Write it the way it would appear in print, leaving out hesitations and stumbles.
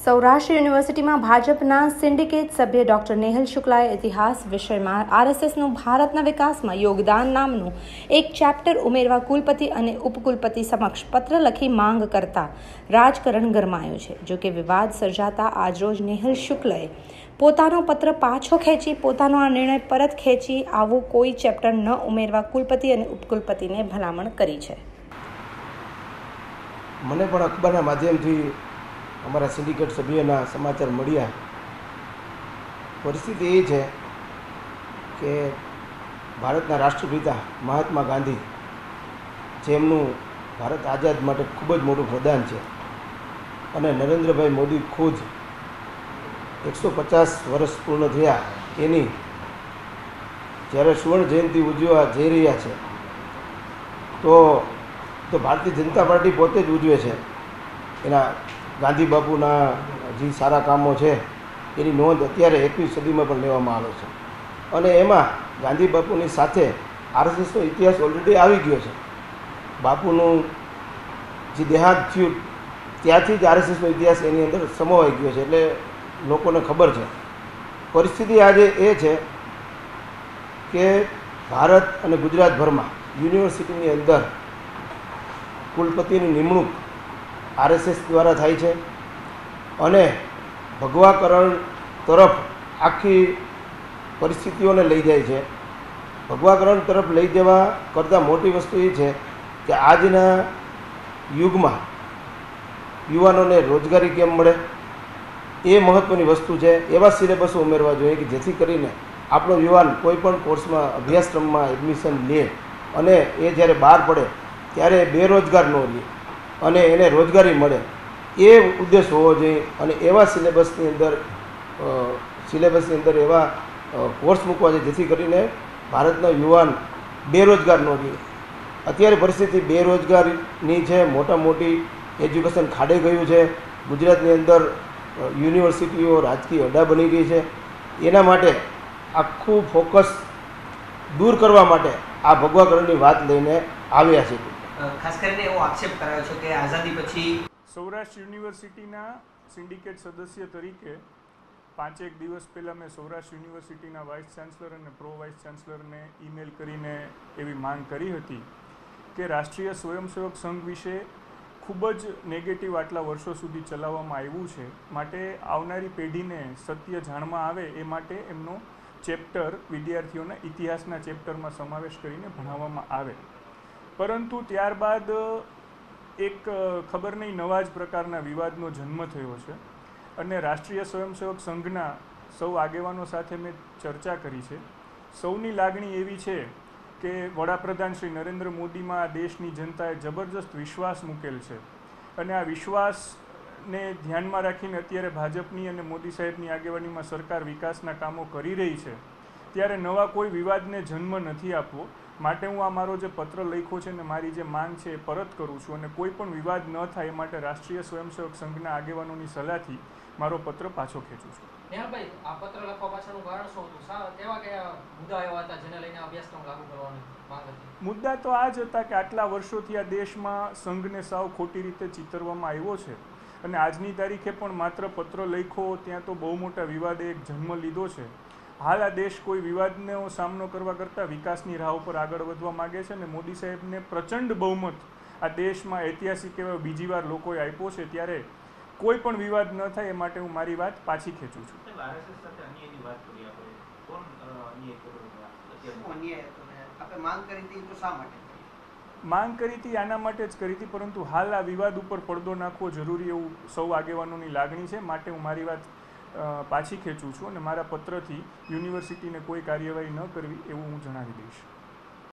સૌરાષ્ટ્ર યુનિવર્સિટીમાં ભાજપના સિન્ડિકેટ સભ્ય ડોક્ટર નેહલ શુક્લાએ ઇતિહાસ વિષયમાં આરએસએસનું ભારતના વિકાસમાં યોગદાન નામનું એક ચેપ્ટર ઉમેરવા કુલપતિ અને ઉપકુલપતિ સમક્ષ પત્ર લખી માંગ કરતા રાજકારણ ગરમાયું છે। જો કે વિવાદ સર્જાતા આજરોજ નેહલ શુક્લએ પોતાનો પત્ર પાછો ખેંચી પોતાનો આ નિર્ણય પરત ખેંચી આવું કોઈ ચેપ્ટર ન ઉમેરવા કુલપતિ અને ઉપકુલપતિને ભલામણ કરી છે। મને પણ અખબારના માધ્યમથી અમારા સિન્ડિકેટ સભ્યના સમાચાર મળ્યા। પરિસ્થિતિ એ છે કે ભારતના રાષ્ટ્રપિતા મહાત્મા ગાંધી, જેમનું ભારત આઝાદ માટે ખૂબ જ મોટું પ્રદાન છે, અને નરેન્દ્રભાઈ મોદી ખુદ 150 વર્ષ પૂર્ણ થયા એની જ્યારે સુવર્ણ જયંતિ ઉજવવા જઈ રહ્યા છે, તો ભારતીય જનતા પાર્ટી પોતે જ ઉજવે છે। એના ગાંધી બાપુના જે સારા કામો છે એની નોંધ અત્યારે 21મી સદીમાં પણ લેવામાં આવે છે, અને એમાં ગાંધી બાપુની સાથે આરએસએસનો ઇતિહાસ ઓલરેડી આવી ગયો છે। બાપુનું જે દેહાંત થયું ત્યાંથી જ આરએસએસનો ઇતિહાસ એની અંદર સમાવાઈ ગયો છે, એટલે લોકોને ખબર છે। પરિસ્થિતિ આજે એ છે કે ભારત અને ગુજરાતભરમાં યુનિવર્સિટીની અંદર કુલપતિની નિમણૂક આરએસએસ દ્વારા થાય છે, અને ભગવાકરણ તરફ આખી પરિસ્થિતિઓને લઈ જાય છે। ભગવાકરણ તરફ લઈ જવા કરતાં મોટી વસ્તુ એ છે કે આજના યુગમાં યુવાનોને રોજગારી કેમ મળે એ મહત્ત્વની વસ્તુ છે। એવા સિલેબસો ઉમેરવા જોઈએ કે જેથી કરીને આપણો યુવાન કોઈ પણ કોર્સમાં અભ્યાસક્રમમાં એડમિશન લે અને એ જ્યારે બહાર પડે ત્યારે બેરોજગાર ન રહે અને એને રોજગારી મળે, એ ઉદ્દેશ હોવો જોઈએ। અને એવા સિલેબસની અંદર એવા કોર્સ મૂકવા જોઈએ જેથી કરીને ભારતનો યુવાન બેરોજગાર ન રહે। અત્યારે પરિસ્થિતિ બેરોજગારીની છે, મોટા મોટી એજ્યુકેશન ખાડે ગયું છે। ગુજરાતની અંદર યુનિવર્સિટીઓ રાજકીય અડ્ડા બની ગઈ છે। એના માટે આખું ફોકસ દૂર કરવા માટે આ ભગવાકરણની વાત લઈને આવ્યા છે। ખાસ કરીને એવો આક્ષેપ કરાયો છે કે આઝાદી પછી સૌરાષ્ટ્ર યુનિવર્સિટીના સિન્ડિકેટ સદસ્ય તરીકે 5 દિવસ પહેલાં મેં સૌરાષ્ટ્ર યુનિવર્સિટીના વાઇસ ચાન્સલર અને પ્રો વાઇસ ચાન્સલરને ઈમેલ કરીને એવી માંગ કરી હતી કે રાષ્ટ્રીય સ્વયંસેવક સંઘ વિશે ખૂબ જ નેગેટિવ આટલા વર્ષો સુધી ચલાવવામાં આવ્યું છે, માટે આવનારી પેઢીને સત્ય જાણમાં આવે એ માટે એમનો ચેપ્ટર વિદ્યાર્થીઓના ઇતિહાસના ચેપ્ટરમાં સમાવેશ કરીને ભણાવવામાં આવે। પરંતુ ત્યારબાદ એક ખબર નહીં નવા જ પ્રકારના વિવાદનો જન્મ થયો છે, અને રાષ્ટ્રીય સ્વયંસેવક સંઘના સૌ આગેવાનો સાથે મેં ચર્ચા કરી છે। સૌની લાગણી એવી છે કે વડાપ્રધાન શ્રી નરેન્દ્ર મોદીમાં દેશની જનતાએ જબરજસ્ત વિશ્વાસ મૂકેલ છે, અને આ વિશ્વાસને ધ્યાનમાં રાખીને અત્યારે ભાજપની અને મોદી સાહેબની આગેવાનીમાં સરકાર વિકાસના કામો કરી રહી છે, ત્યારે નવા કોઈ વિવાદને જન્મ નથી આપવો। માટે હું આ મારો જે પત્ર લખ્યો છે ને મારી જે માંગ છે એ પરત કરું છું, અને કોઈ પણ વિવાદ ન થાય એ માટે રાષ્ટ્રીય સ્વયંસેવક સંઘના આગેવાનોની સલાહથી મારો પત્ર પાછો ખેંચું છું। નેહલભાઈ, આ પત્ર લખવા પાછળનું કારણ શું હતું? કેવા મુદ્દા એવા હતા જેને લઈને અભ્યાસક્રમ લાગુ કરવાની માંગ હતી? મુદ્દા તો આ જ હતા કે આટલા વર્ષોથી આ દેશમાં સંઘને સાવ ખોટી રીતે ચિતરવામાં આવ્યો છે, અને આજની તારીખે પણ માત્ર પત્ર લખ્યો ત્યાં તો બહુ મોટા વિવાદે એક જન્મ લીધો છે। હાલ આ દેશ કોઈ વિવાદનો સામનો કરવા કરતાં વિકાસની રાહ ઉપર આગળ વધવા માગે છે, અને મોદી સાહેબને પ્રચંડ બહુમત આ દેશમાં ઐતિહાસિક એવા બીજી વાર લોકોએ આપ્યો છે, ત્યારે કોઈ પણ વિવાદ ન થાય એ માટે હું મારી વાત પાછી ખેંચું છું। માંગ કરી હતી આના માટે જ કરી હતી, પરંતુ હાલ આ વિવાદ ઉપર પડદો નાખવો જરૂરી એવું સૌ આગેવાનોની લાગણી છે, માટે હું મારી વાત પાછી ખેંચું છું, અને મારા પત્રથી યુનિવર્સિટીને કોઈ કાર્યવાહી ન કરવી એવું હું જણાવી દઈશ।